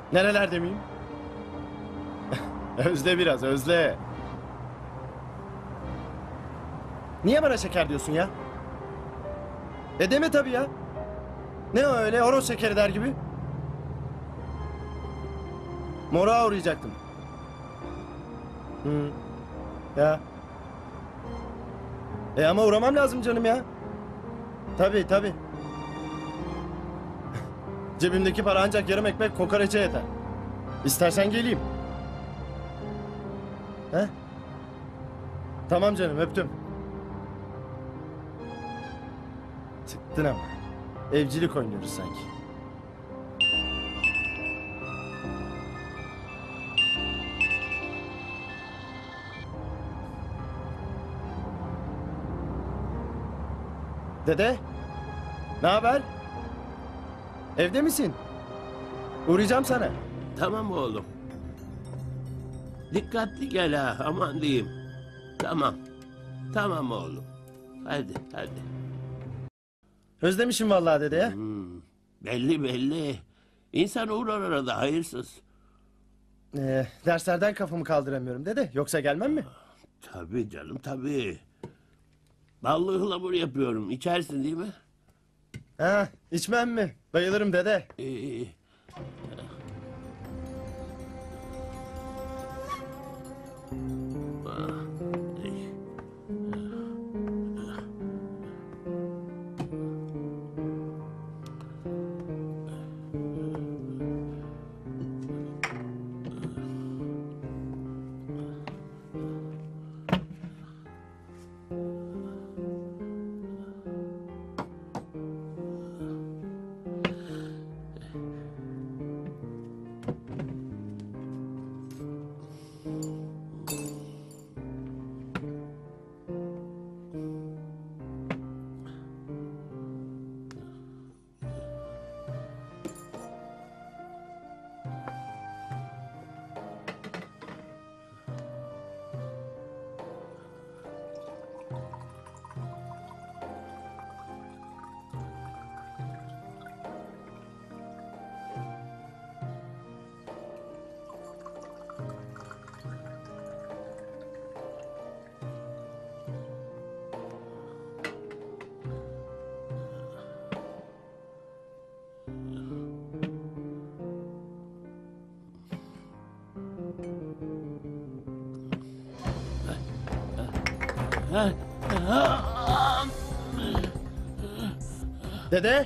Nerelerde miyim? Özle biraz, özle. Niye bana şeker diyorsun ya? Deme tabii ya. Ne o öyle horoz şekeri der gibi? Moruğa uğrayacaktım. Hı. Ya. Ama uğramam lazım canım ya. Tabii tabii. Cebimdeki para ancak yarım ekmek kokoreçe yeter. İstersen geleyim. He? Tamam canım, öptüm. Çıktın ama. Evcilik oynuyoruz sanki. Dede, ne haber? Evde misin? Uğrayacağım sana. Tamam oğlum. Dikkatli gel ha, aman diyeyim. Tamam. Tamam oğlum. Hadi, hadi. Özlemişim vallahi dede ya. Belli belli. İnsan uğrar arada, hayırsız. Derslerden kafamı kaldıramıyorum dede. Yoksa gelmem mi? Tabii canım, tabii. Ballı ıhlamur yapıyorum. İçersin değil mi? Ha, içmem mi? Bayılırım dede. İyi. Dede.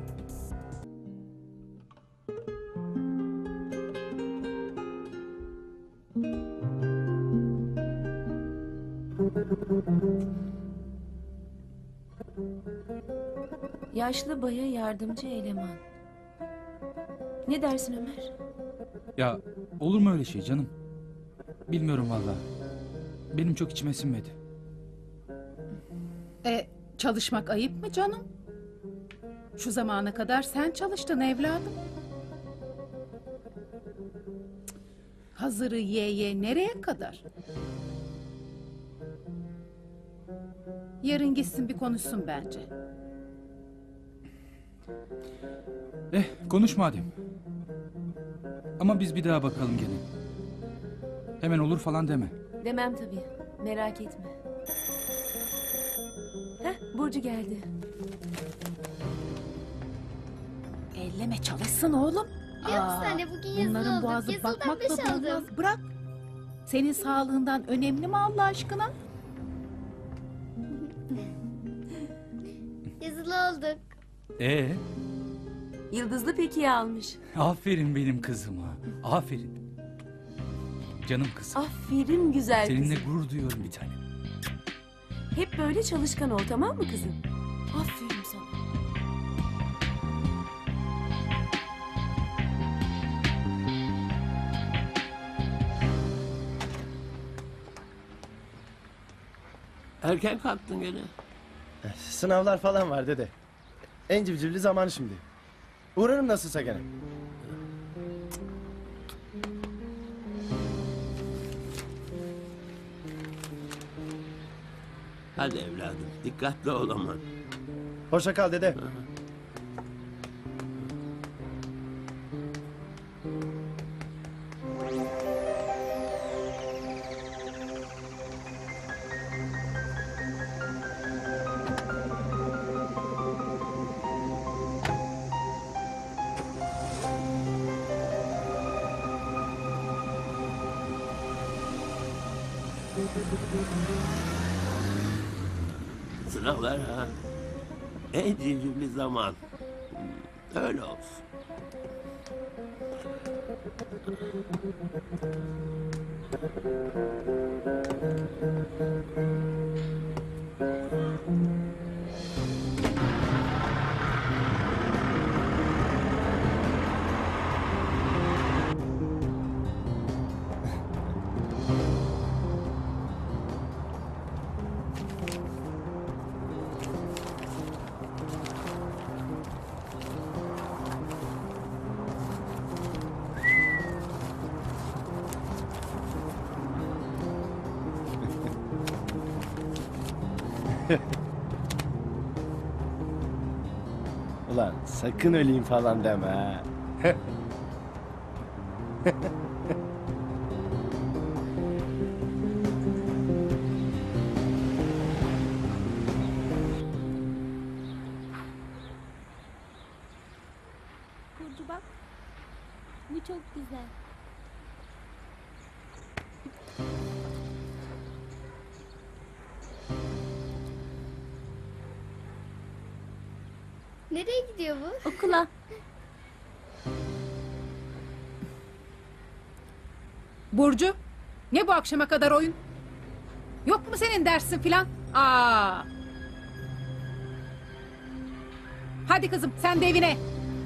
Yaşlı baya yardımcı eleman. Ne dersin Ömer? Ya olur mu öyle şey canım? Bilmiyorum vallahi. Benim çok içime sinmedi. Çalışmak ayıp mı canım? Şu zamana kadar sen çalıştın evladım. Hazırı ye nereye kadar? Yarın gitsin bir konuşsun bence. Konuş madem. Ama biz bir daha bakalım gene. Hemen olur falan deme. Demem tabii. Merak etme. Burcu geldi. Elleme çalışsın oğlum. Biliyor musun anne bugün yazılı Bunların olduk. boğazı Yazılıdan bakmakla 5 aldım. durmaz. Bırak. Senin sağlığından önemli mi Allah aşkına? Yazılı olduk. Yıldızlı peki almış. Aferin benim kızıma. Aferin. Canım kızım. Aferin güzel Seninle kızım. gurur duyuyorum bir tanem. Hep böyle çalışkan ol, tamam mı kızım? Aferin sana. Erken kalktın gene. Sınavlar falan var dede. En civcivli zamanı şimdi. Uğrarım nasılsa gene. Hadi evladım, dikkatli ol aman. Hoşça kal dede. Sınavlar ha. En civcivli zaman. Öyle olsun. Ulan sakın öleyim falan deme ha. Burcu bak. Bu çok güzel. Nereye gidiyor bu? Okula. Burcu, ne bu akşama kadar oyun? Yok mu senin dersin filan? Aa. Hadi kızım sen de evine.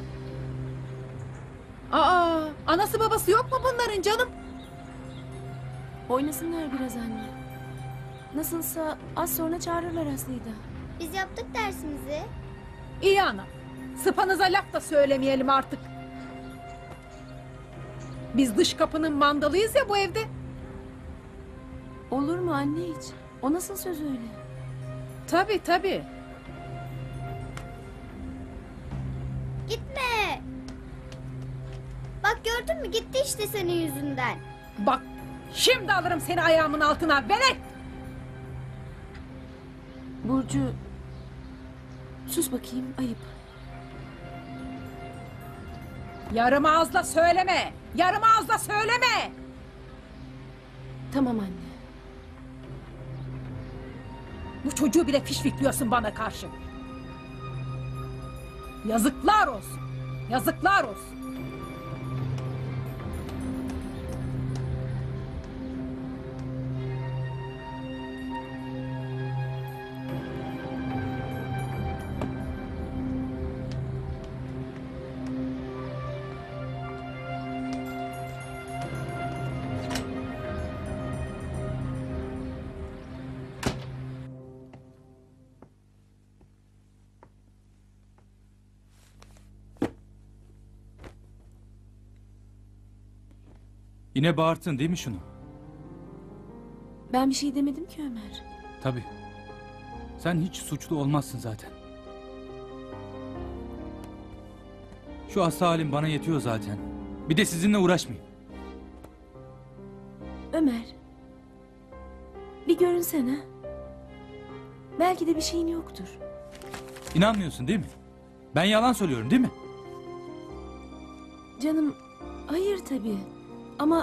Aa, anası babası yok mu bunların canım? Oynasınlar biraz anne. Nasılsa az sonra çağırırlar Aslı'yı da. Biz yaptık dersimizi. İyi ana. Sıpanıza laf da söylemeyelim artık. Biz dış kapının mandalıyız ya bu evde. Olur mu anne hiç? O nasıl söz öyle? Tabii tabii. Gitme. Bak gördün mü gitti işte senin yüzünden. Bak şimdi alırım seni ayağımın altına. Velet! Burcu... Sus bakayım, ayıp. Yarım ağızla söyleme. Yarım ağızla söyleme. Tamam anne. Bu çocuğu bile fişfikliyorsun bana karşı. Yazıklar olsun. Yazıklar olsun. Yine bağırttın değil mi şunu? Ben bir şey demedim ki Ömer. Tabii. Sen hiç suçlu olmazsın zaten. Şu hasta halim bana yetiyor zaten. Bir de sizinle uğraşmayayım. Ömer. Bir görünsene. Belki de bir şeyin yoktur. İnanmıyorsun değil mi? Ben yalan söylüyorum değil mi? Canım, hayır tabii. Ama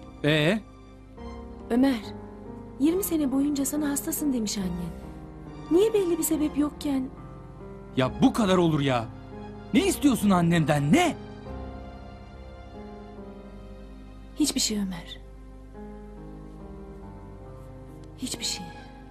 Ömer, 20 sene boyunca sana hastasın demiş annen. Niye belli bir sebep yokken? Ya bu kadar olur ya. Ne istiyorsun annenden ne? Hiçbir şey Ömer. Hiçbir şey.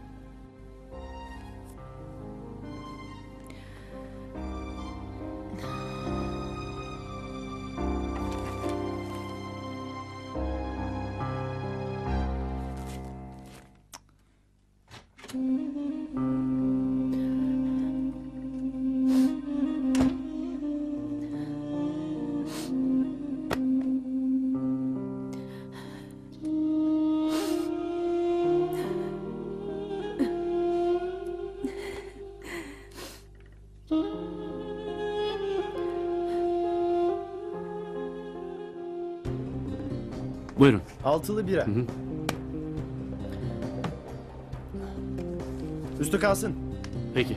Buyurun. Altılı bira. Üstü kalsın. Peki.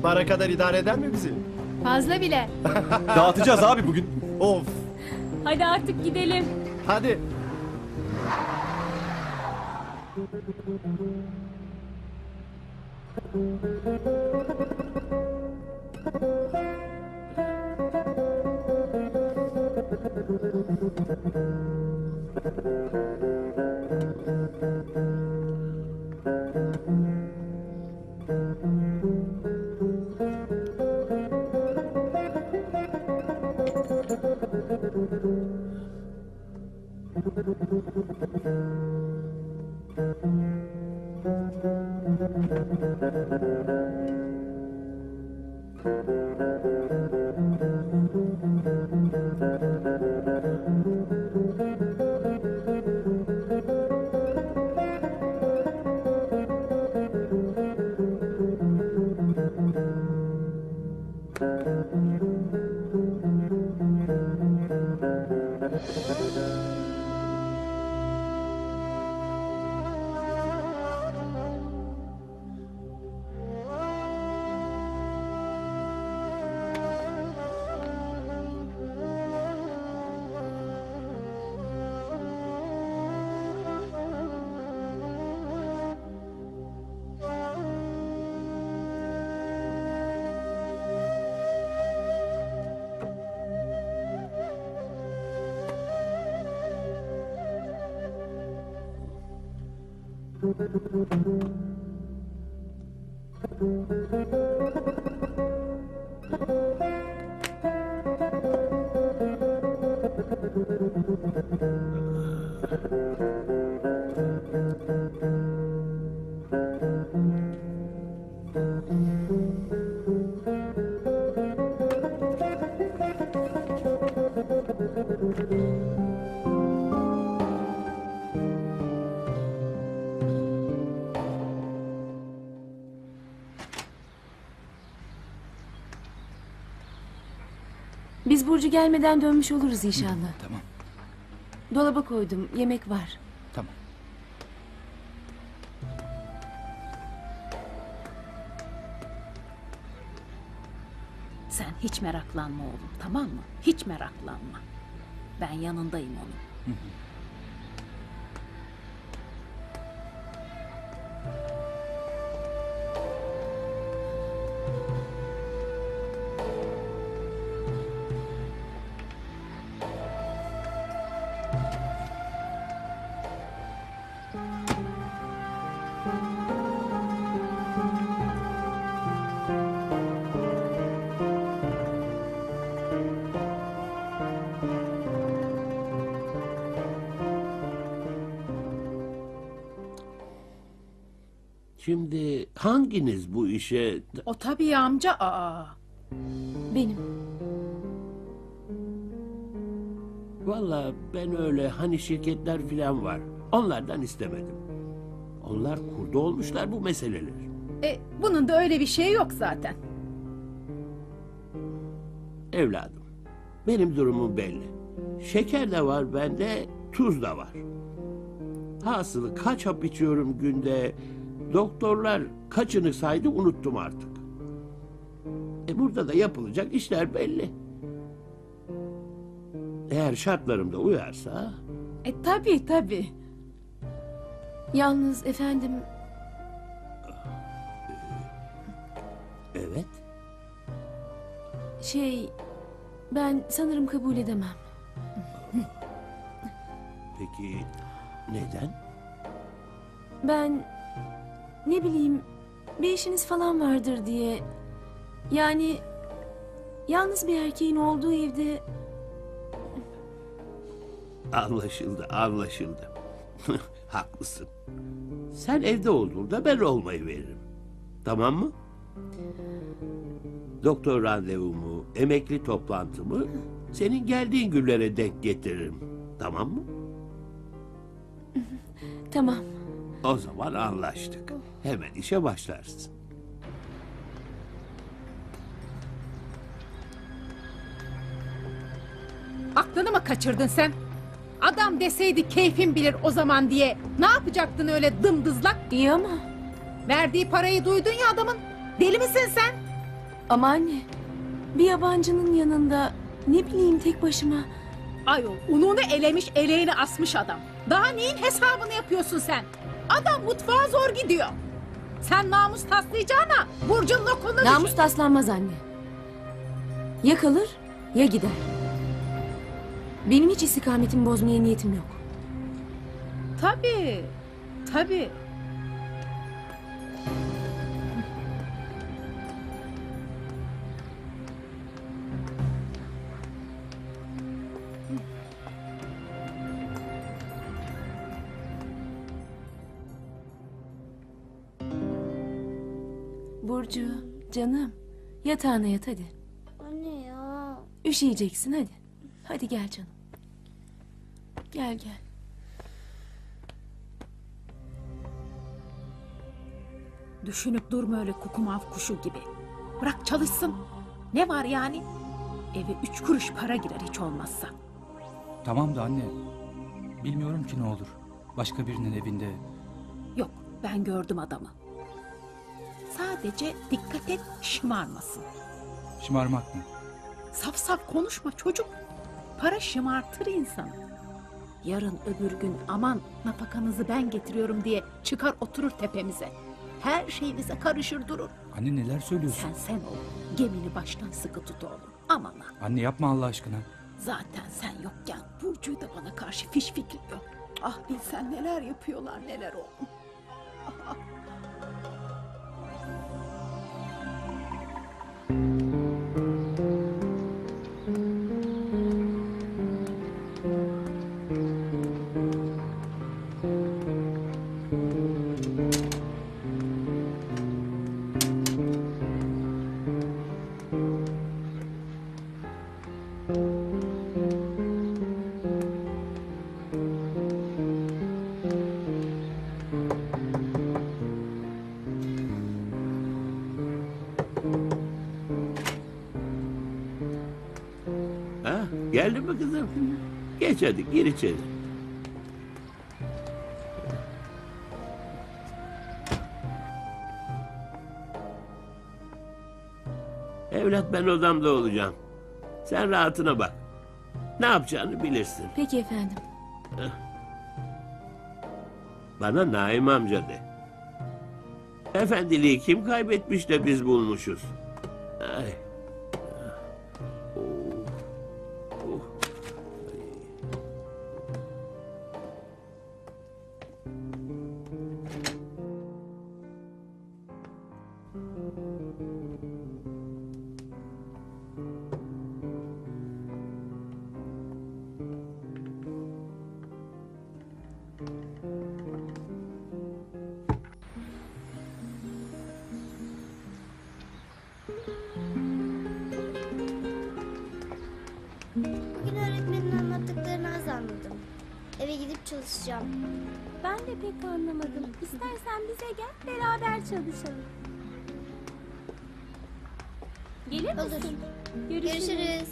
Para kadar idare eder mi bizi? Fazla bile. Dağıtacağız abi bugün. Of. Hadi artık gidelim. Hadi. Biz Burcu gelmeden dönmüş oluruz inşallah. Tamam, Dolaba koydum. Yemek var. tamam. Sen hiç meraklanma oğlum, tamam mı? Hiç meraklanma. Ben yanındayım onun. Şimdi hanginiz bu işe... O tabii amca. Aa. Benim. Vallahi ben öyle hani şirketler falan var. Onlardan istemedim. Onlar kurdu olmuşlar bu meseleleri. Bunun da öyle bir şey yok zaten. Evladım, benim durumum belli. Şeker de var bende, tuz da var. Hasılı kaç hap içiyorum günde... Doktorlar kaçını saydı unuttum artık. Burada da yapılacak işler belli. Eğer şartlarım da uyarsa... Tabii. Yalnız efendim Evet. ben sanırım kabul edemem. Peki neden? Ben ne bileyim bir işiniz falan vardır diye. Yani yalnız bir erkeğin olduğu evde Anlaşıldı. Haklısın. Sen evde olduğunda ben olmayı veririm. Tamam mı? Doktor randevumu, emekli toplantımı senin geldiğin günlere denk getiririm. Tamam mı? tamam. O zaman anlaştık. Hemen işe başlarsın. Aklını mı kaçırdın sen? Adam deseydi keyfin bilir o zaman diye. Ne yapacaktın öyle dımdızlak? İyi ama Verdiği parayı duydun ya adamın. Deli misin sen? Ama anne, bir yabancının yanında ne bileyim tek başıma. Ayol ununu elemiş eleğini asmış adam. Daha neyin hesabını yapıyorsun sen? Adam mutfağa zor gidiyor. Sen namus taslayacağına Burcu'nun okulunu Namus düşün. taslanmaz anne. Ya kalır ya gider. Benim hiç istikametimi bozmaya niyetim yok. Tabii. Tabii. Burcu, canım. Yatağına yat hadi. Anne ya. Üşüyeceksin hadi. Hadi gel canım. Gel gel. Düşünüp durma öyle kukumav kuşu gibi. Bırak çalışsın. Ne var yani? Eve 3 kuruş para girer hiç olmazsa. Tamam da anne. Bilmiyorum ki ne olur. Başka birinin evinde. Yok, ben gördüm adamı. Sadece dikkat et, şımarmasın. Şımarmak mı? Saf saf konuşma çocuk. Para şımartır insanı. Yarın öbür gün aman nafakanızı ben getiriyorum diye çıkar oturur tepemize. Her şeyimize karışır durur. Anne neler söylüyorsun? Sen ol. Gemini baştan sıkı tut oğlum. Aman ha. Anne yapma Allah aşkına. Zaten sen yokken Burcu'yu da bana karşı fiş fikriyor. Ah bilsen neler yapıyorlar neler oğlum. Ha, geldin mi kızım? Geç hadi gir içeri. Evlat ben odamda olacağım. Sen rahatına bak. Ne yapacağını bilirsin. Peki efendim. Bana Naim amca de. Efendiliği kim kaybetmiş de biz bulmuşuz. Ay. Bugün öğretmenin anlattıklarını az anladım. Eve gidip çalışacağım. Ben de pek anlamadım. İstersen bize gel, beraber çalışalım. Gelir Olur. misin? Görüşürüz.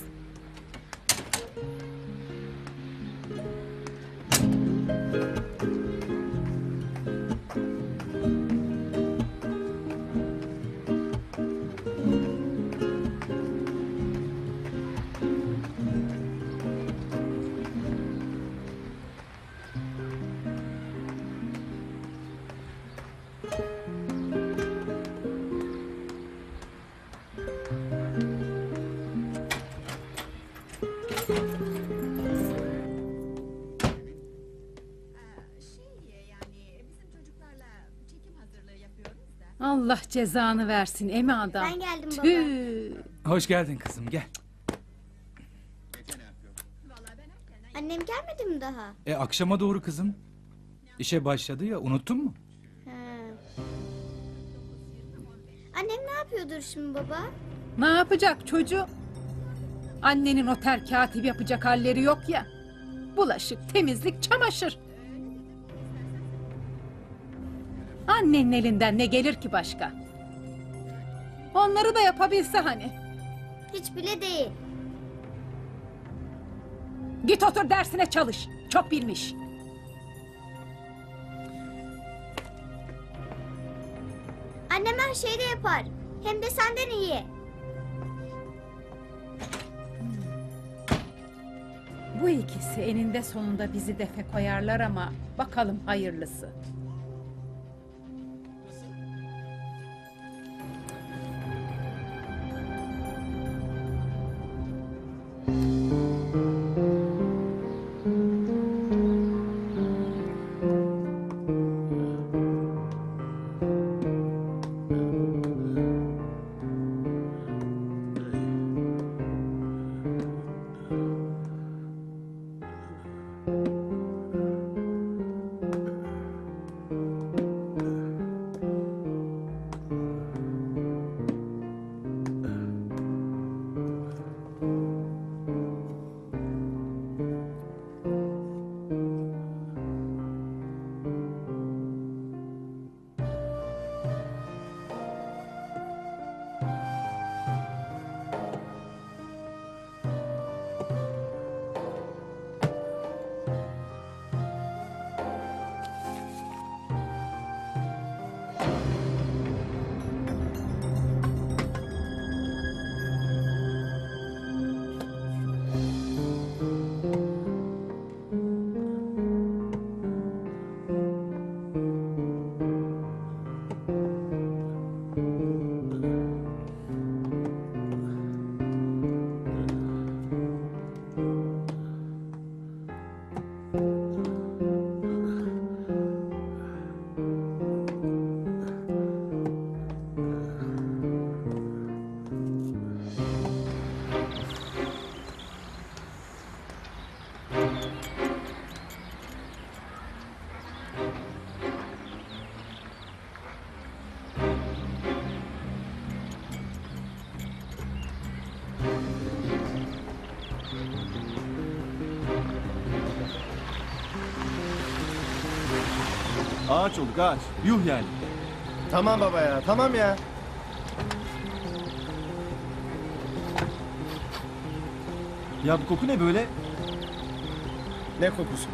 Allah cezanı versin emi adam. Ben geldim baba. Tüh. Hoş geldin kızım gel. Annem gelmedi mi daha? Akşama doğru kızım. İşe başladı ya unuttun mu? Ha. Annem ne yapıyordur şimdi baba? Ne yapacak çocuğu? Annenin otel katip yapacak halleri yok ya. Bulaşık, temizlik, çamaşır. Annenin elinden ne gelir ki başka? Onları da yapabilse hani. Hiç bile değil. Git otur dersine çalış. Çok bilmiş. Annem her şeyi de yapar. Hem de senden iyi. Bu ikisi eninde sonunda bizi defe koyarlar ama bakalım hayırlısı. Ağaç olduk ağaç. Yuh yani. Tamam baba ya, tamam ya. Ya bu koku ne böyle? Ne kokusu?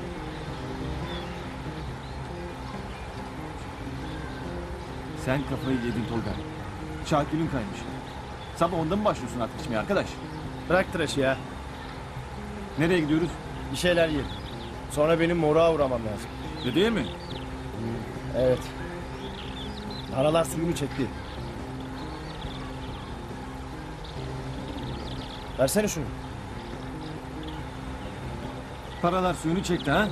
Sen kafayı yedin Tolga. Şakir'in kaymış. Sabah onda mı başlıyorsun artık içmeye arkadaş? Bırak tıraşı ya. Nereye gidiyoruz? Bir şeyler yiyelim. Sonra benim moruğa uğramam lazım. Dedeye mi? Evet. Paralar suyunu çekti. Versene şunu. Paralar suyunu çekti ha?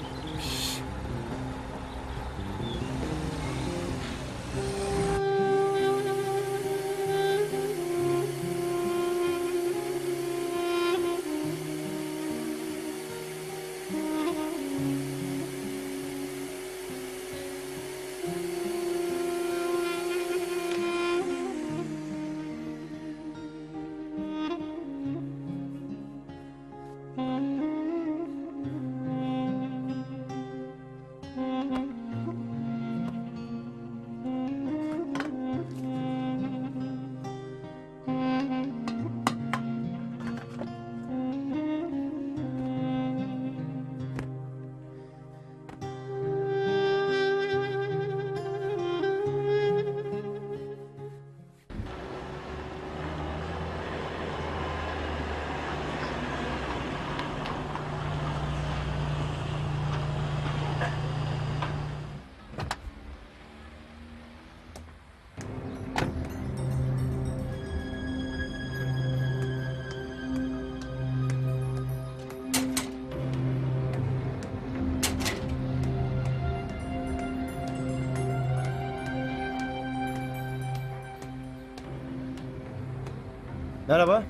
Merhaba.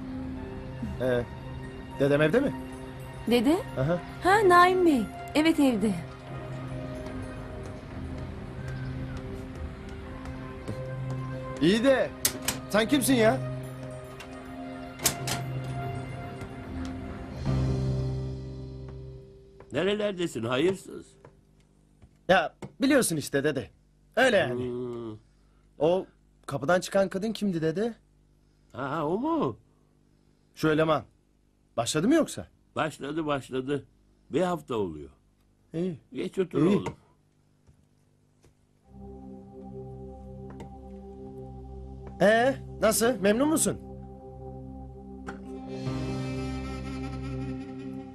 Dedem evde mi? Dede? Aha. Ha, Naim Bey. Evet, evde. İyi de sen kimsin ya? Nerelerdesin hayırsız? Ya biliyorsun işte dede. Öyle yani. Hmm. O kapıdan çıkan kadın kimdi dede? Ha, o mu? Şu eleman. Başladı mı yoksa? Başladı. Bir hafta oluyor. İyi. Geç otur İyi. oğlum. Nasıl? Memnun musun?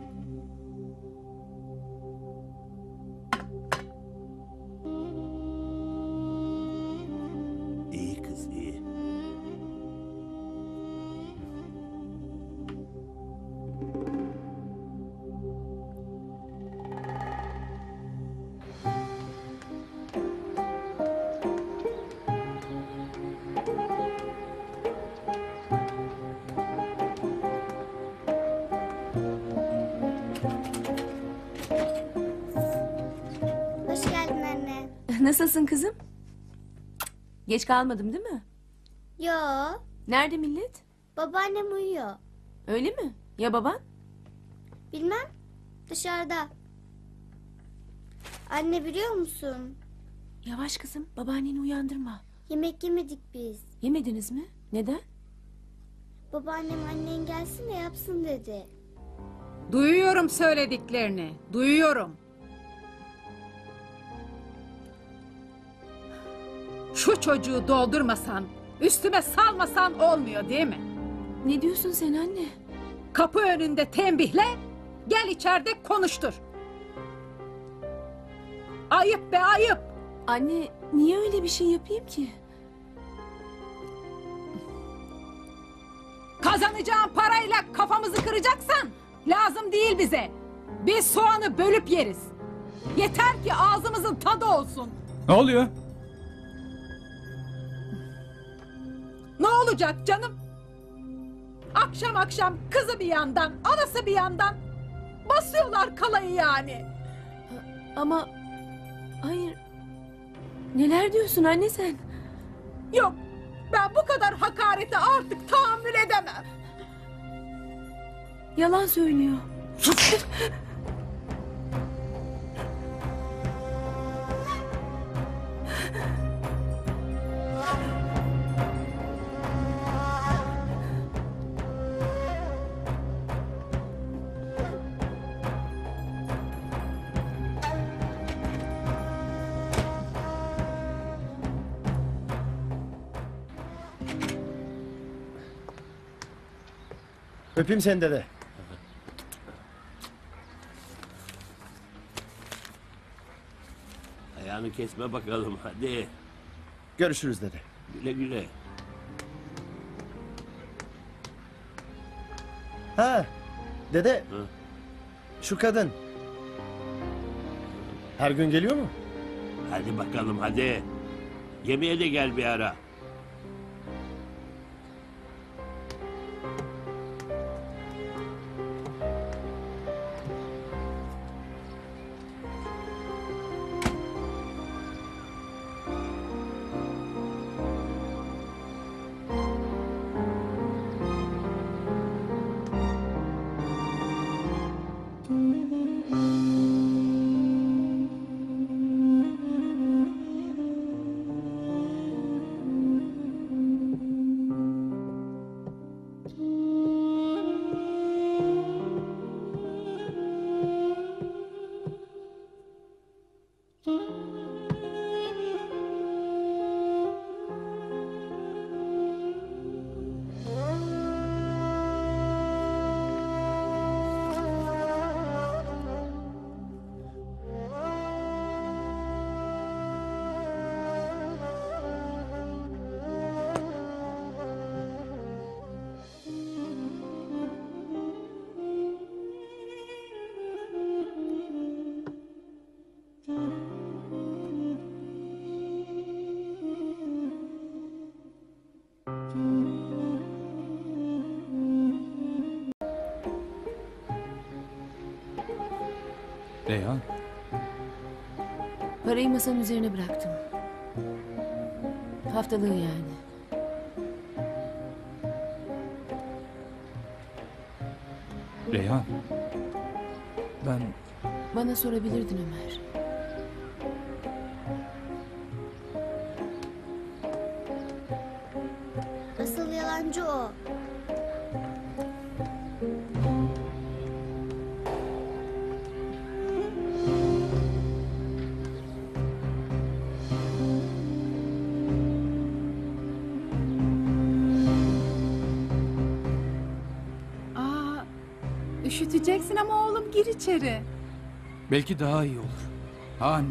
Nasılsın kızım? Geç kalmadım değil mi? Yo, Nerede millet? babaannem uyuyor. Öyle mi? Ya baban? Bilmem, dışarıda. Anne biliyor musun? Yavaş kızım, babaanneni uyandırma. Yemek yemedik biz. Yemediniz mi? Neden? Babaannem annen gelsin de yapsın dedi. Duyuyorum söylediklerini. Duyuyorum. Şu çocuğu doldurmasan, üstüme salmasan olmuyor değil mi? Ne diyorsun sen anne? Kapı önünde tembihle, gel içeride konuştur. Ayıp be ayıp. Anne, niye öyle bir şey yapayım ki? Kazanacağın parayla kafamızı kıracaksan lazım değil bize. Biz soğanı bölüp yeriz. Yeter ki ağzımızın tadı olsun. Ne oluyor? Ne olacak canım? Akşam akşam kızı bir yandan, anası bir yandan basıyorlar kalayı yani. Ama... Hayır... Neler diyorsun anne sen? Yok, ben bu kadar hakarete artık tahammül edemem. Yalan söylüyor. Öpeyim seni dede. Ayağını kesme bakalım hadi. Görüşürüz dede. Güle güle. Ha, dede. Hı. Şu kadın. Her gün geliyor mu? Hadi bakalım hadi. Yemeğe de gel bir ara. Reyhan, Parayı masanın üzerine bıraktım. Haftalığı yani. Reyhan. Ben Bana sorabilirdin Ömer. Asıl yalancı o. Aa, üşüteceksin ama oğlum gir içeri. belki daha iyi olur. Ha anne.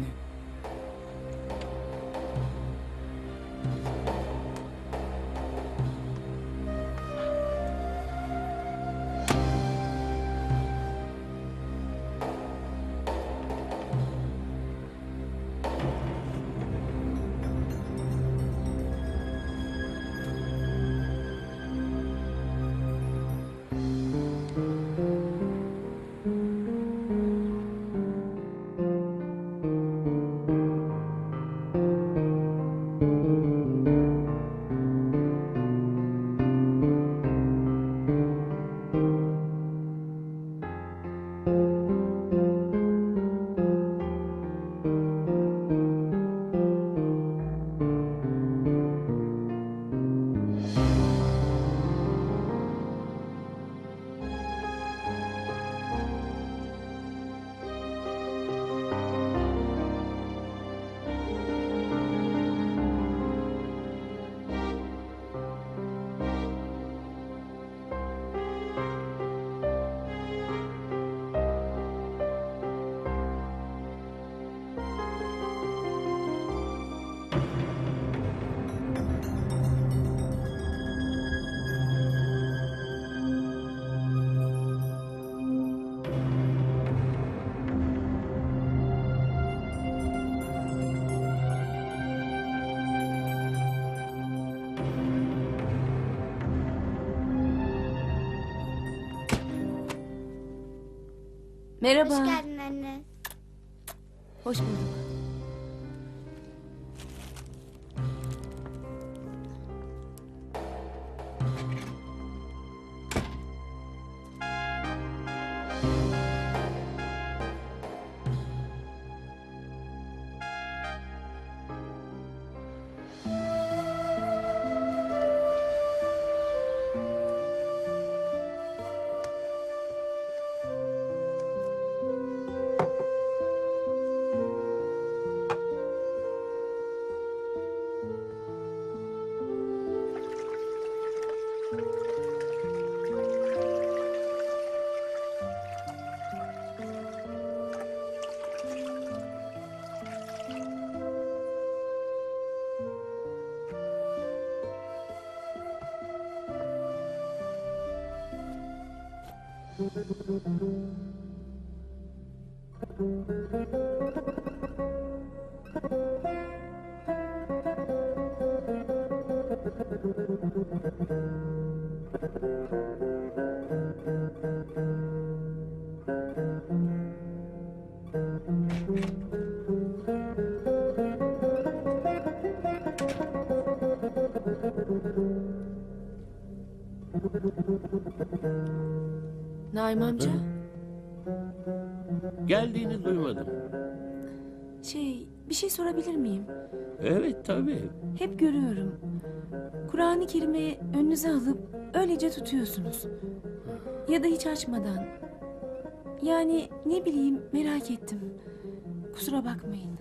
Merhaba. Hoş geldin anne. Hoş bulduk. Naim amca, Geldiğini duymadım. bir şey sorabilir miyim? Evet tabii. Hep görüyorum. Kur'an-ı Kerim'i önünüze alıp öylece tutuyorsunuz. Ya da hiç açmadan. Yani ne bileyim, merak ettim. Kusura bakmayın.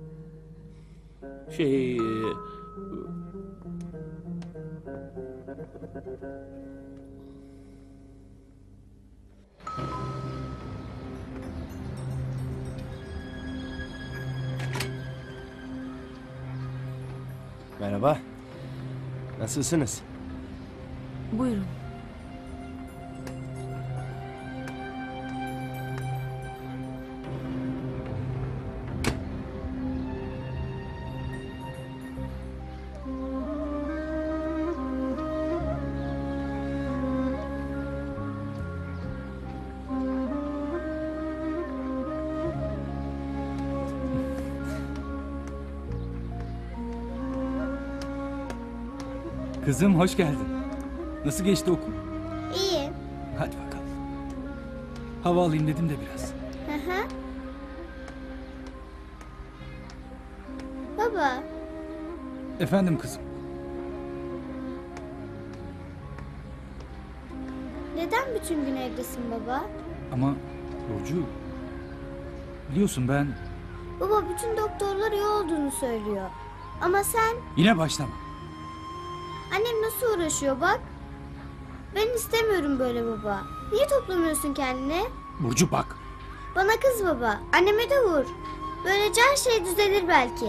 Şey... Merhaba. Nasılsınız? Buyurun. Kızım hoş geldin. Nasıl geçti okul? İyi. Hadi bakalım. Hava alayım dedim de biraz. Hı hı. Baba, Efendim kızım. neden bütün gün evdesin baba? Ama Burcu... Biliyorsun ben... Baba bütün doktorlar iyi olduğunu söylüyor. Ama sen, Yine başlama. annem nasıl uğraşıyor bak. Ben istemiyorum böyle baba. Niye toplamıyorsun kendini? Burcu bak. Bana kız baba. Anneme de vur. Böylece her şey düzelir belki.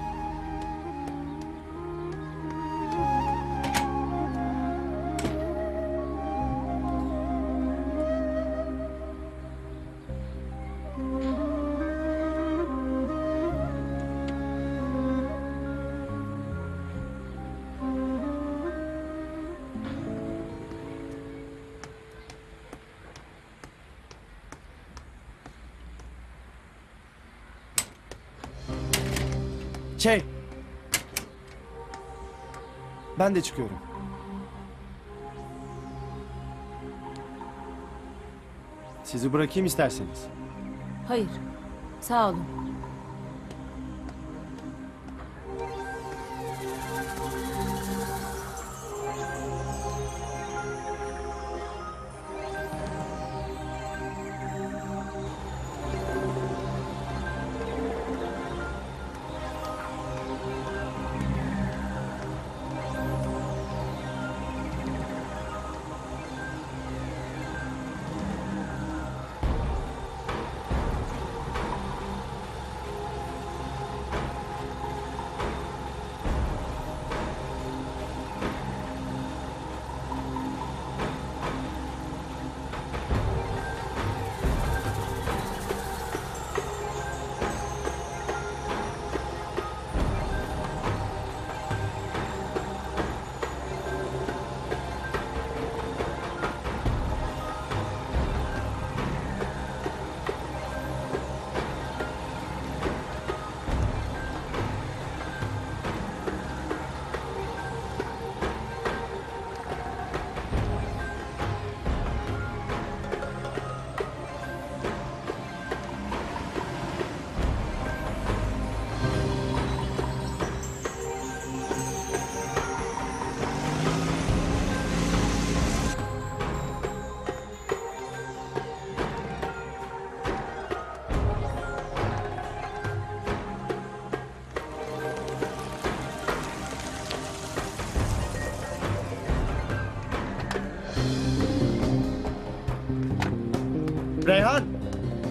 Ben de çıkıyorum. Sizi bırakayım isterseniz. Hayır, sağ olun.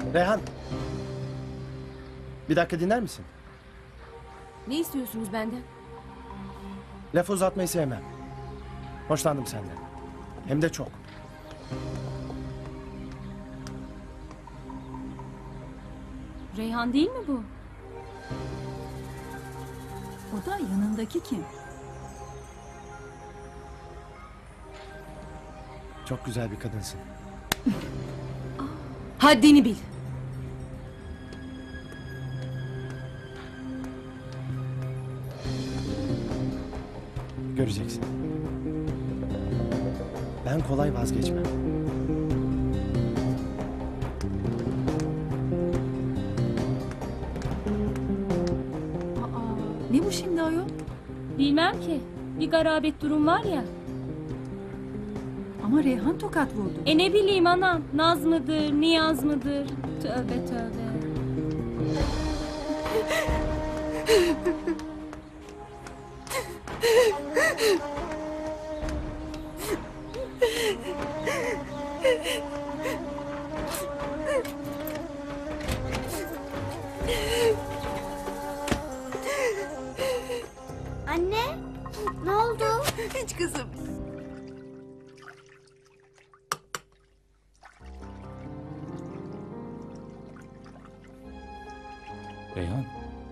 Reyhan. Bir dakika dinler misin? Ne istiyorsunuz benden? Lafı uzatmayı sevmem. Hoşlandım senden. Hem de çok. Reyhan değil mi bu? O da yanındaki kim? Çok güzel bir kadınsın. Haddini bil. Göreceksin. Ben kolay vazgeçmem. Ne bu şimdi ayol? Bilmem ki. Bir garabet durum var ya. Ama Reyhan tokat vurdu. Ne bileyim anam. Naz mıdır, niyaz mıdır? Tövbe tövbe. Anne, ne oldu? Hiç kızım. Reyhan.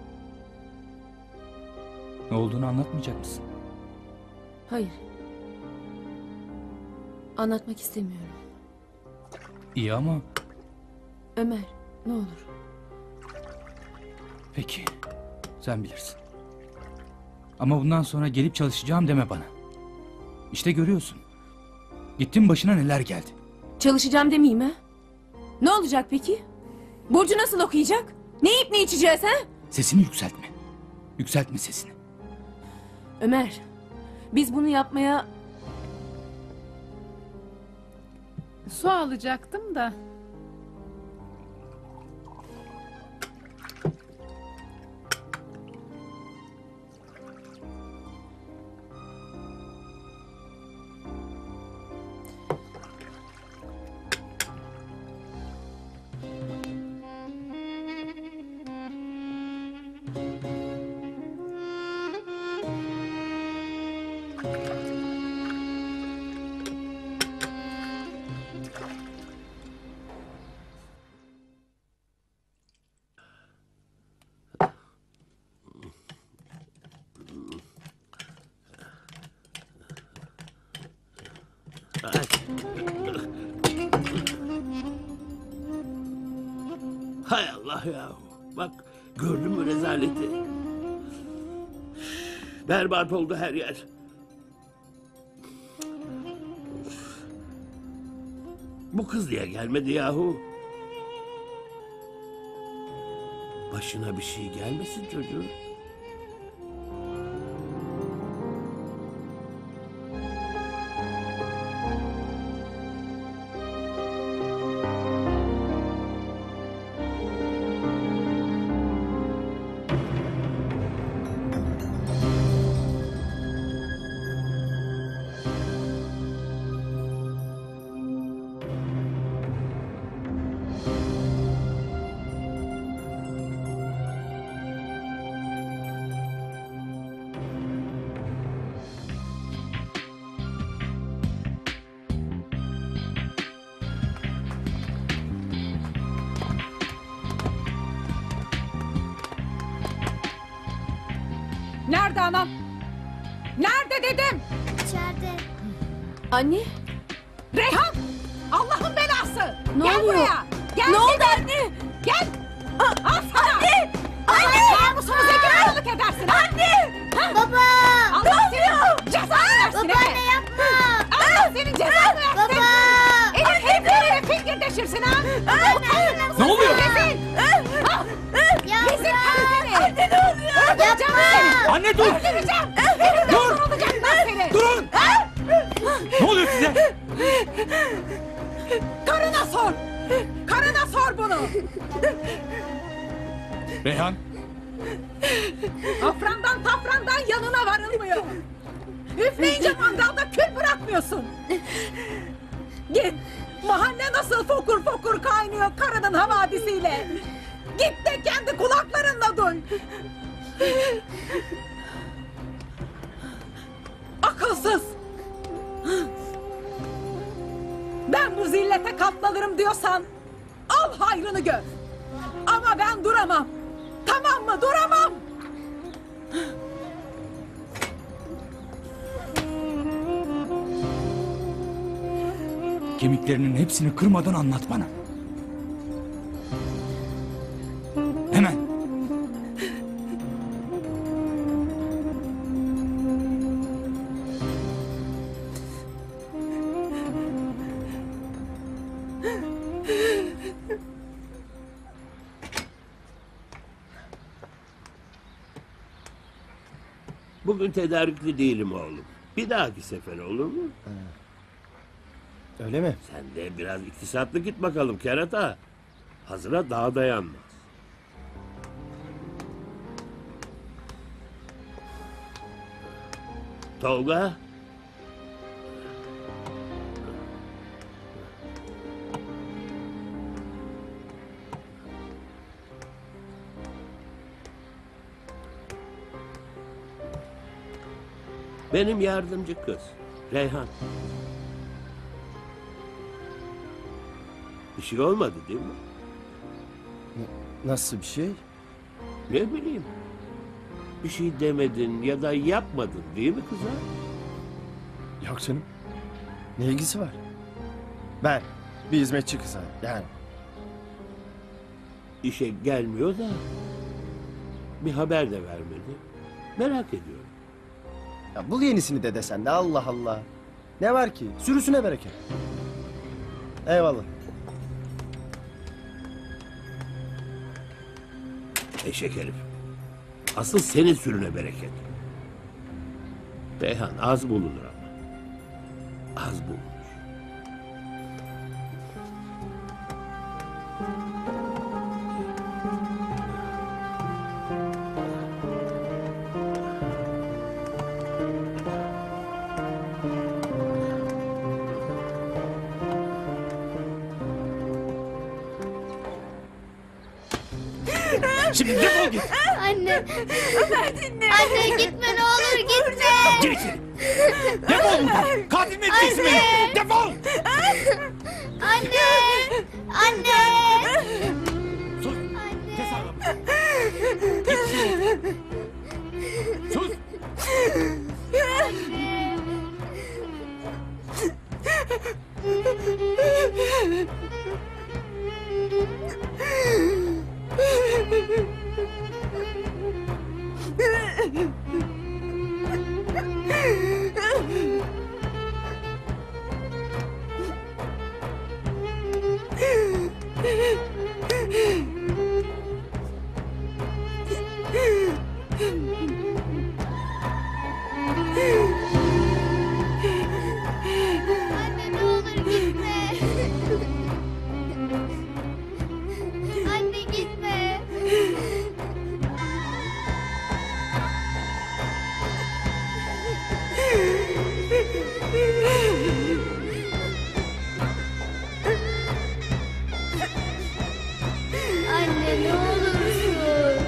Ne olduğunu anlatmayacak mısın? Hayır. Anlatmak istemiyorum. İyi ama Ömer, ne olur. peki. Sen bilirsin. Ama bundan sonra gelip çalışacağım deme bana. İşte görüyorsun. Gittin başına neler geldi. Çalışacağım demeyeyim ha? Ne olacak peki? Burcu nasıl okuyacak? Ne yiyip ne içeceğiz ha? Sesini yükseltme. Yükseltme sesini. Ömer, biz bunu yapmaya... Su alacaktım da. Hay Allah ya. Bak gördün mü rezaleti? Berbat oldu her yer. Bu kız niye gelmedi yahu? Başına bir şey gelmesin çocuğun. Nerede anam? Nerede dedim? İçeride. Anne, Reyhan! Allah'ın belası! Ne Gel oluyor? buraya! Gel ne oldu dedim! anne? Gel! Al sana! Anne! Namusumuzu ikramlık edersin! Anne! Baba! Allah senin cezanı versin! Baba anne yapma! Allah senin cezanı versin! Baba! Elin hepsine fingirdeşirsin ha! Ne oluyor? Rezil! Rezil karı seni! Anne ne oluyor? Öldüreceğim seni! Anne dur! Öldüreceğim! Elimden Dur! sorulacak lan seni! Durun! Ne oluyor size? Karına sor! Karına sor bunu! Reyhan. Afrandan tafrandan yanına varılmıyor. Üfleyince mangalda kül bırakmıyorsun. Git, Mahalle nasıl fokur fokur kaynıyor karının havadisiyle. Git de kendi kulaklarınla duy. Akılsız. Ben bu zillete katlanırım diyorsan al hayrını gör. Ama ben duramam. Tamam mı? Duramam. Kemiklerinin hepsini kırmadan anlat bana. Hemen. Bugün tedarikli değilim oğlum. Bir dahaki sefer olur mu? Öyle mi? Sen de biraz iktisatlı git bakalım kerata. Hazıra daha dayanmaz. Tolga. Benim yardımcı kız Reyhan. Bir şey olmadı değil mi? Nasıl bir şey? Ne bileyim. Bir şey demedin ya da yapmadın değil mi kıza? Yok canım. Ne ilgisi var? Ben bir hizmetçi kıza yani. İşe gelmiyor da bir haber de vermedi. Merak ediyorum. Ya bul yenisini de desen de Allah Allah. Ne var ki? Sürüsüne bereket. Eyvallah. Eşek herif. Asıl senin sürüne bereket. Reyhan az bulunur ama. Az bulunur. Şimdi defol git. Anne. Ömer dinle. Anne gitme ne olur gitme. Gir içeri. Defol buradan. Katil mi edeceksin beni? Defol. Anne. Anne. Sus. Anne. Kes ağlamayı. Git şimdi. Sus. Anne ne olur gitme. Anne gitme. Anne ne olursun.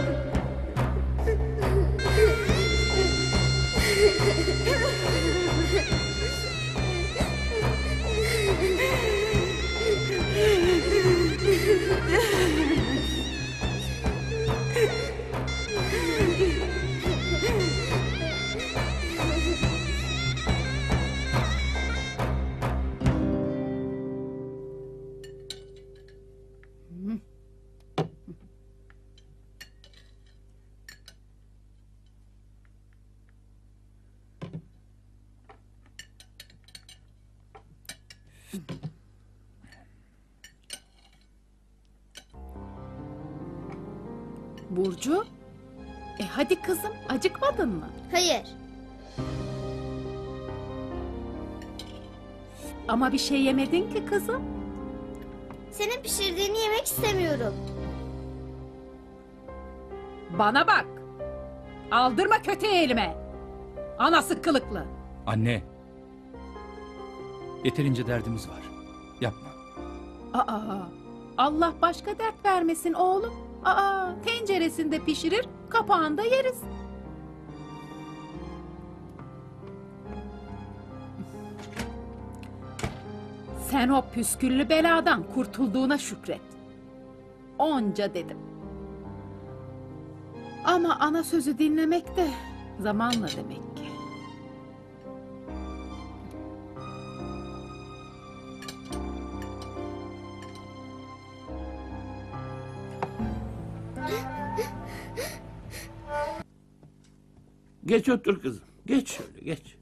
Burcu. Hadi kızım, acıkmadın mı? Hayır. Ama bir şey yemedin ki kızım. Senin pişirdiğini yemek istemiyorum. Bana bak. Aldırma kötü elime. Anası kılıklı. Anne. Yeterince derdimiz var. Yapma. Aa, Allah başka dert vermesin oğlum. Aa, tenceresinde pişirir, kapağında yeriz. Sen o püsküllü beladan kurtulduğuna şükret. Onca dedim. Ama ana sözü dinlemek de zamanla demek ki. Geç otur kızım. Geç şöyle geç.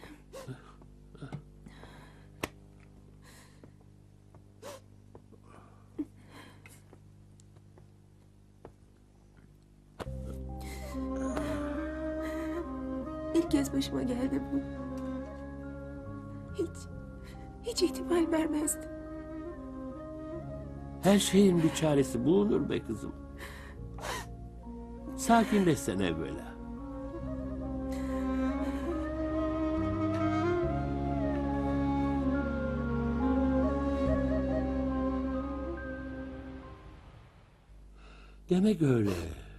İlk kez başıma geldi bu. Hiç ihtimal vermezdim. Her şeyin bir çaresi bulunur be kızım. Sakinleşsene evvela. Demek öyle.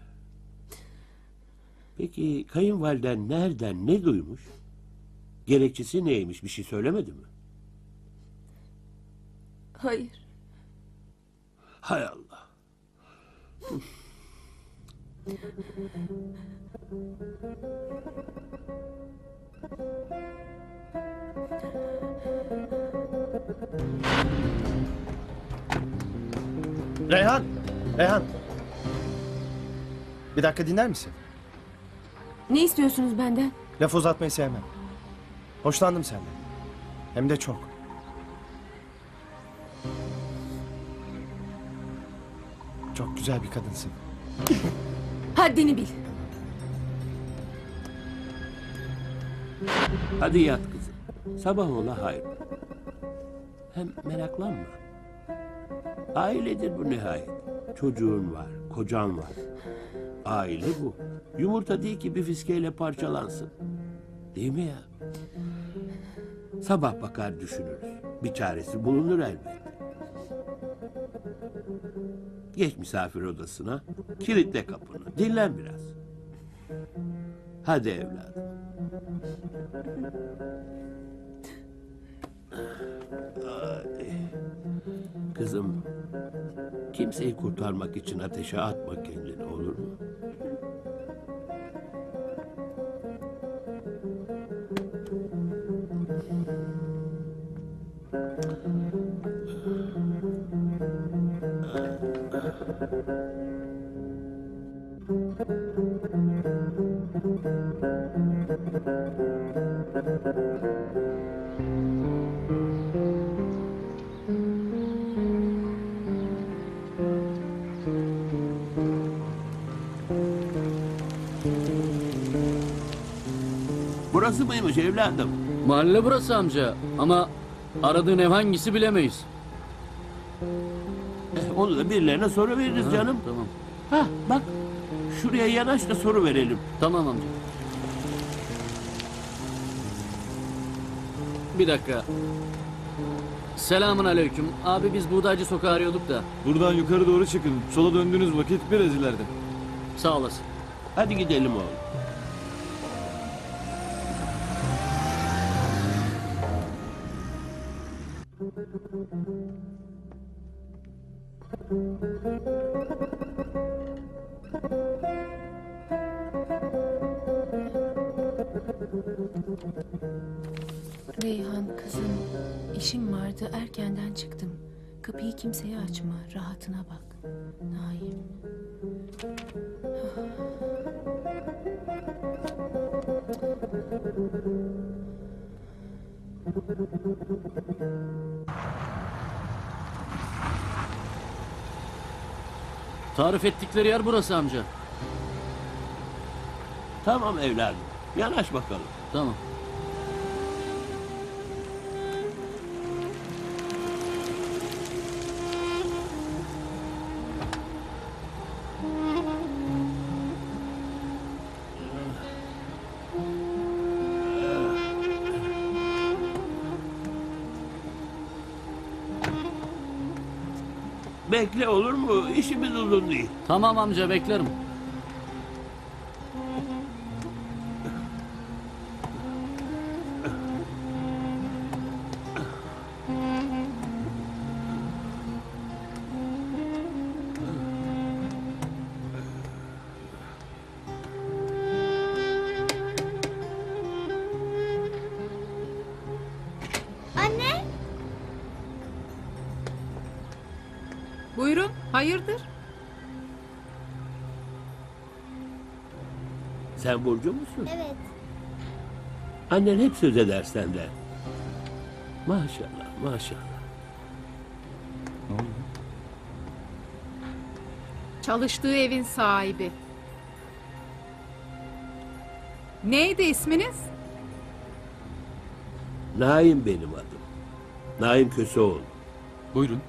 Peki kayınvaliden nereden ne duymuş? Gerekçesi neymiş, bir şey söylemedi mi? Hayır. Hay Allah. Reyhan! Reyhan! Bir dakika dinler misin? Ne istiyorsunuz benden? Laf uzatmayı sevmem. Hoşlandım senden. Hem de çok. Çok güzel bir kadınsın. Haddini bil. Hadi yat kızım. Sabah ola hayır. Hem meraklanma. Ailedir bu nihayet. Çocuğun var, kocan var. Aile bu. Yumurta değil ki bir fiskeyle parçalansın. Değil mi ya? Sabah bakar düşünürüz. Bir çaresi bulunur elbette. Geç misafir odasına, kilitle kapını, dinlen biraz. Hadi evladım. Hadi. Kızım, kimseyi kurtarmak için ateşe atma kendini, olur mu? Burası mıymış evladım? Mahalle burası amca ama aradığın ev hangisi bilemeyiz. Onu da birilerine soru veririz Ha, canım. Tamam. Hah bak, şuraya yanaş da soru verelim. Tamam amca. Bir dakika. Selamun aleyküm. Abi biz Buğdaycı Sokağı arıyorduk da. Buradan yukarı doğru çıkın. Sola döndüğünüz vakit biraz ileride. Sağ olasın. Hadi gidelim oğlum. Reyhan kızım, işim vardı, erkenden çıktım. Kapıyı kimseye açma, rahatına bak. Naim. Tarif ettikleri yer burası amca. Tamam evladım, yanaş bakalım. Tamam. Bekle olur mu? İşimiz uzun değil. Tamam amca beklerim. Anne, Buyurun, hayırdır? Sen Burcu musun? evet. Annen hep söz eder senden. Maşallah, maşallah. Ne oldu? Çalıştığı evin sahibi. Neydi isminiz? Naim benim adım. Naim Köseoğlu. Buyurun.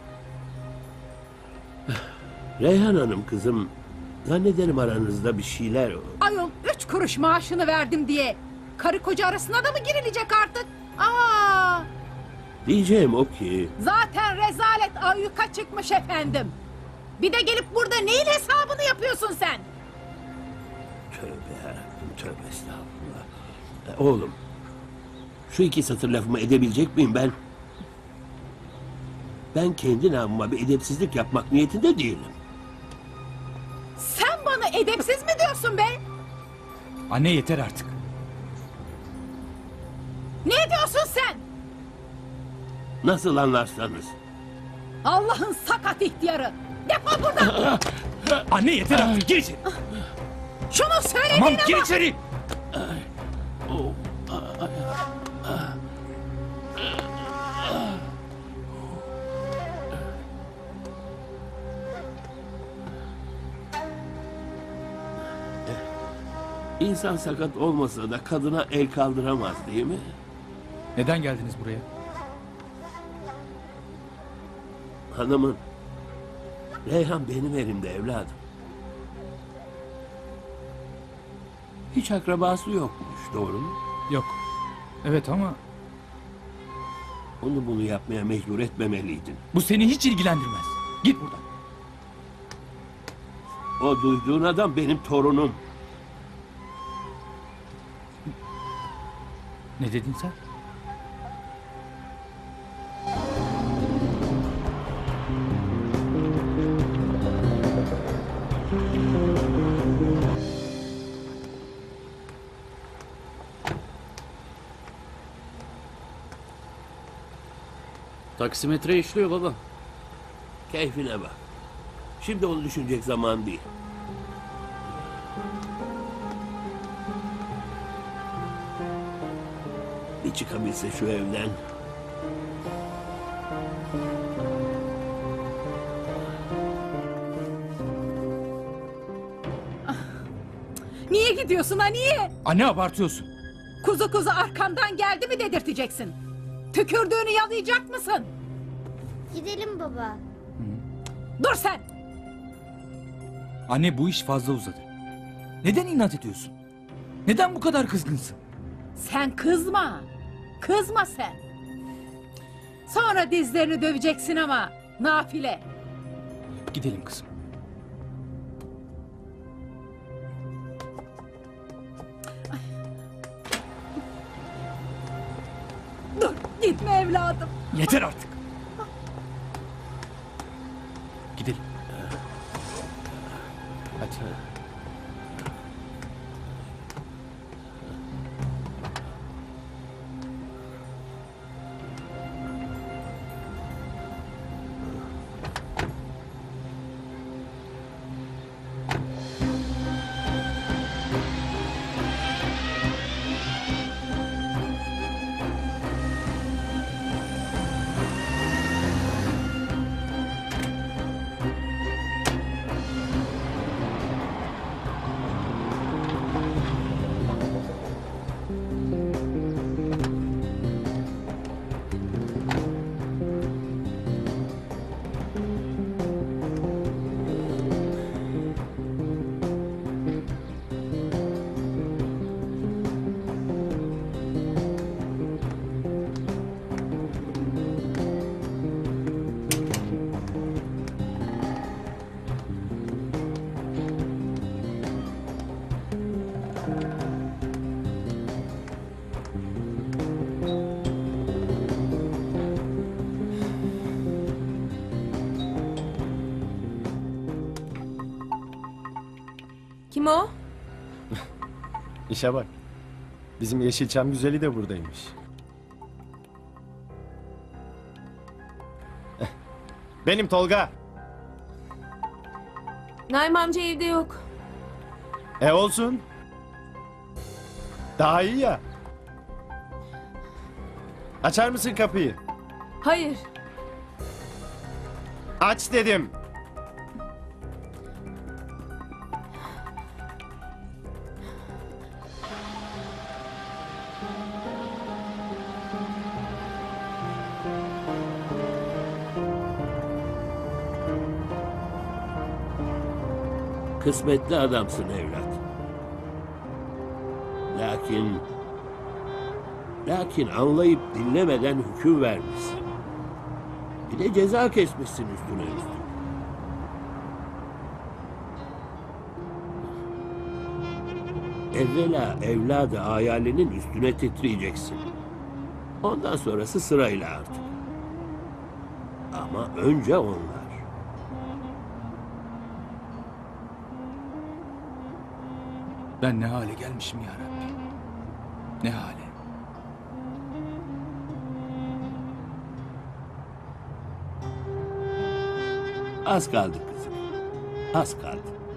Reyhan Hanım kızım. Zannederim aranızda bir şeyler... Ayol 3 kuruş maaşını verdim diye. Karı koca arasına da mı girilecek artık? Aa, Diyeceğim o ki... zaten rezalet ayyuka çıkmış efendim. Bir de gelip burada neyin hesabını yapıyorsun sen? Tövbe yarabbim, tövbe estağfurullah. Oğlum, şu 2 satır lafımı edebilecek miyim ben? Ben kendi namıma bir edepsizlik yapmak niyetinde değilim. Sen bana edepsiz mi diyorsun be? Anne yeter artık. Ne diyorsun sen? Nasıl anlarsanız. Allah'ın sakat ihtiyarı. Defol buradan. Anne yeter artık. Gir içeri. Şunu söyleyin Tamam ama. gir içeri. İnsan sakat olmasa da kadına el kaldıramaz değil mi? Neden geldiniz buraya? Hanımın. Reyhan benim elimde evladım. Hiç akrabası yokmuş, doğru mu? Yok. Evet ama Onu bunu yapmaya mecbur etmemeliydin. bu seni hiç ilgilendirmez. Git buradan. O duyduğun adam benim torunum. Ne dedin sen? Taksimetre işliyor baba. Keyfine bak. Şimdi onu düşünecek zaman değil. Bir çıkabilse şu evden. Niye gidiyorsun ha niye? Anne abartıyorsun. Kuzu kuzu arkamdan geldi mi dedirteceksin? Tükürdüğünü yalayacak mısın? Gidelim baba. Dur sen. Anne bu iş fazla uzadı. Neden inat ediyorsun? Neden bu kadar kızgınsın? Sen kızma. Kızma sen. Sonra dizlerini döveceksin ama nafile. Gidelim kızım. Dur gitme evladım. Yeter artık. Gidelim. Hadi. Kim o? İşe bak. Bizim Yeşilçam güzeli de buradaymış. Benim Tolga. Naim amca evde yok. Olsun. Daha iyi ya. Açar mısın kapıyı? Hayır. Aç dedim. Kısmetli adamsın evlat. Lakin anlayıp dinlemeden hüküm vermişsin. Bir de ceza kesmişsin üstüne üstlük. Evvela evladı hayalinin üstüne titreyeceksin. Ondan sonrası sırayla artık. Ama önce onlar. Ben ne hale gelmişim ya Rabbi. Ne hale. Az kaldı kızım. Az kaldı.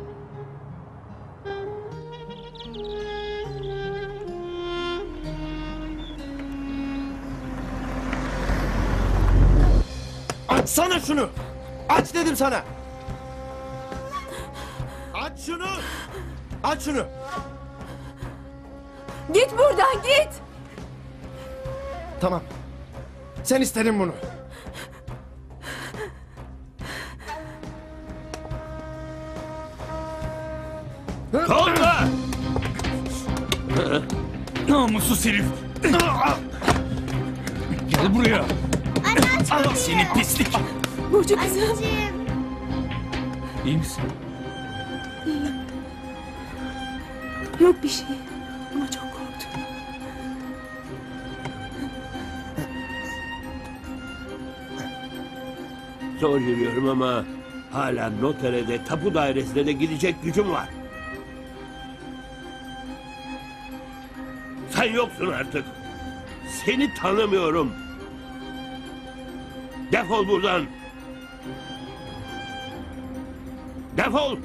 Açsana şunu. Aç dedim sana. Aç şunu. Aç şunu. Git buradan git. Tamam. Sen istedin bunu. Tolga! Namussuz herif. Gel buraya. Anne aç kapıyı. Seni pislik. Burcu kızım. Anneciğim. İyi misin? Yok bir şey. Ama çok korktum. Zor yürüyorum ama hala noterede, tapu dairesine de gidecek gücüm var. Sen yoksun artık. Seni tanımıyorum. Defol buradan. Defol.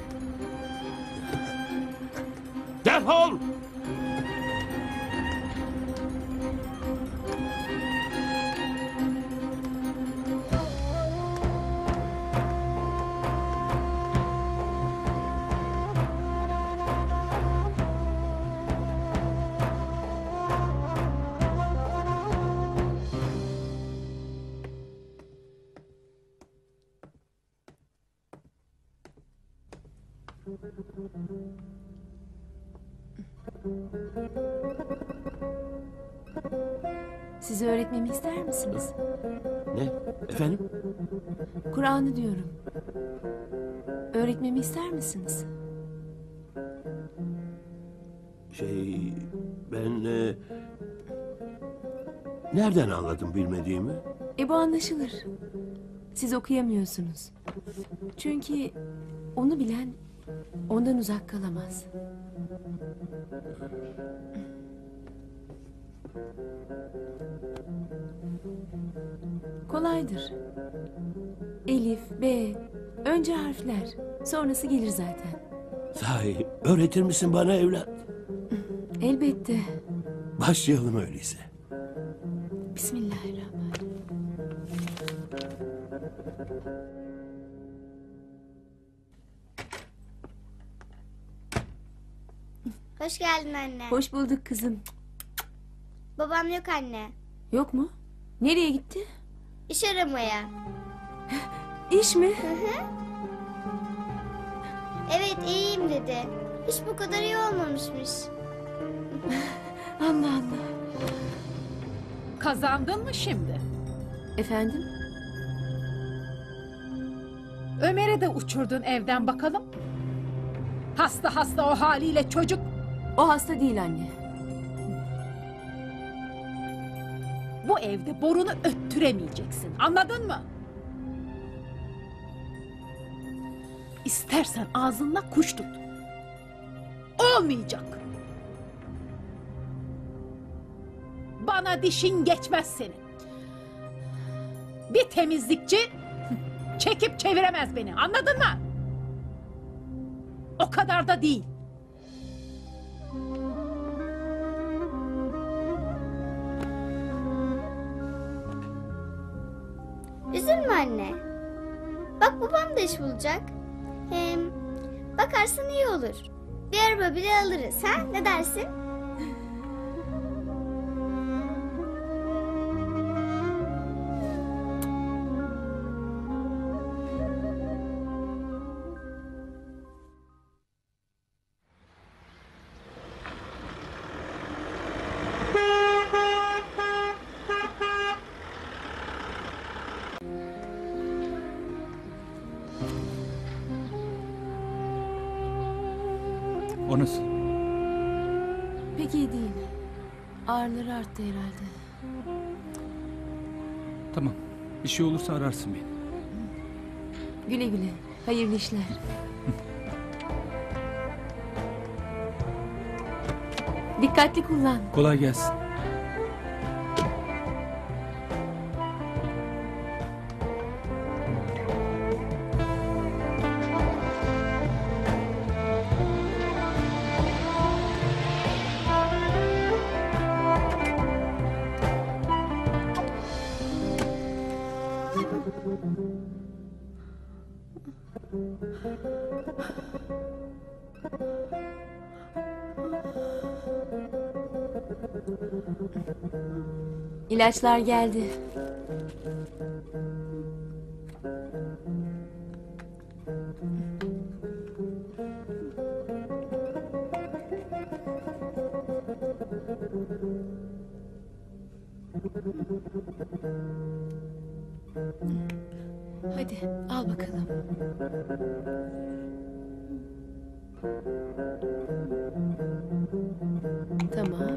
Defol. Size öğretmemi ister misiniz? Ne? Efendim? Kur'an'ı diyorum. Öğretmemi ister misiniz? Ben nereden anladım bilmediğimi? Bu anlaşılır. Siz okuyamıyorsunuz. Çünkü onu bilen ondan uzak kalamaz. Kolaydır. Elif, B, önce harfler, sonrası gelir zaten. Sahi öğretir misin bana evlat? Elbette. Başlayalım öyleyse. Bismillahirrahmanirrahim. Hoş geldin anne. Hoş bulduk kızım. Babam yok anne. Yok mu? Nereye gitti? İş aramaya. İş mi? Evet iyiyim dedi. Hiç bu kadar iyi olmamışmış. Allah Allah. Kazandın mı şimdi? Efendim? Ömer'e de uçurdun evden bakalım. Hasta hasta o haliyle çocuk. O hasta değil anne. Bu evde borunu öttüremeyeceksin. Anladın mı? İstersen ağzınla kuş tut. Olmayacak. Bana dişin geçmez senin. Bir temizlikçi çekip çeviremez beni, anladın mı? O kadar da değil. Üzülme anne. Bak babam da iş bulacak. Hem bakarsan iyi olur. Bir araba bile alırız. Ha? Ne dersin? O nasıl? Pek iyi değil. Ağrıları arttı herhalde. Tamam. Bir şey olursa ararsın beni. Güle güle. Hayırlı işler. Dikkatli kullan. Kolay gelsin. İlaçlar geldi. Hadi al bakalım. Tamam.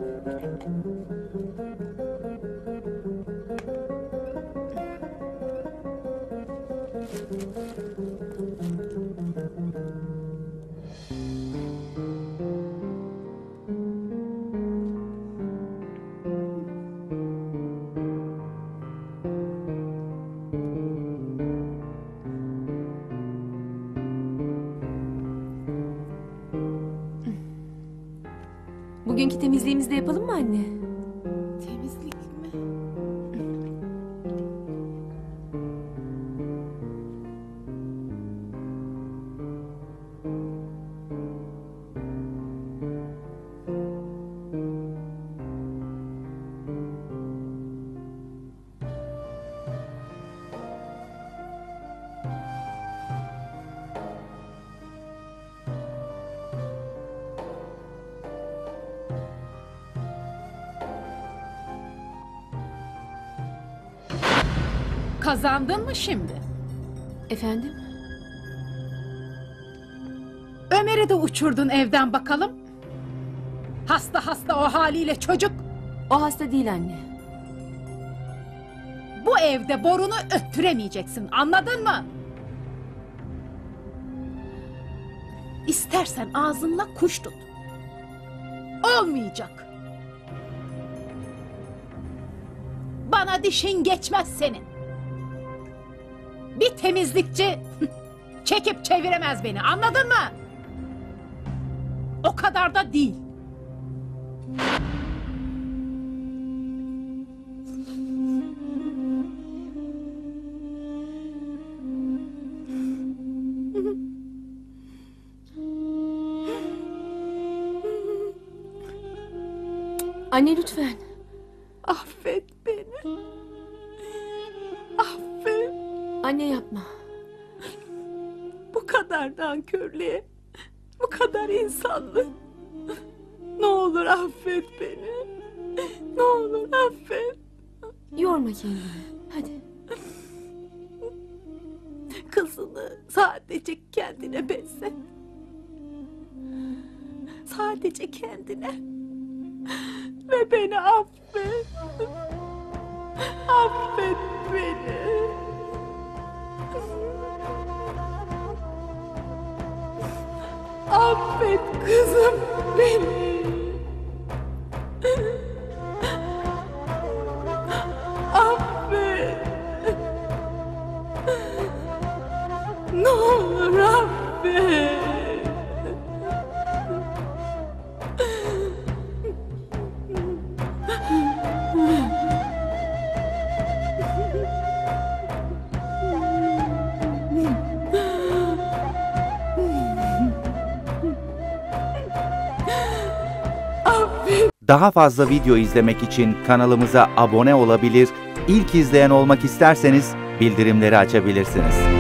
Bugünkü temizliğimizi de yapalım mı anne? Temizlik mi? Kazandın mı şimdi? Efendim? Ömer'i de uçurdun evden bakalım. Hasta hasta o haliyle çocuk. O hasta değil anne. Bu evde borunu öttüremeyeceksin, anladın mı? İstersen ağzınla kuş tut. Olmayacak. Bana dişin geçmez senin. Bir temizlikçi çekip çeviremez beni, anladın mı? O kadar da değil. Anne lütfen. Affet beni. Affet. Anne yapma. Bu kadar nankörlüğe, bu kadar insanlık. Ne olur affet beni. Ne olur affet. Yorma kendini. Hadi. Kızını sadece kendine besle. Sadece kendine. Ve beni affet. Affet beni. Affet kızım beni. Affet. Ne olur affet. Daha fazla video izlemek için kanalımıza abone olabilir, ilk izleyen olmak isterseniz bildirimleri açabilirsiniz.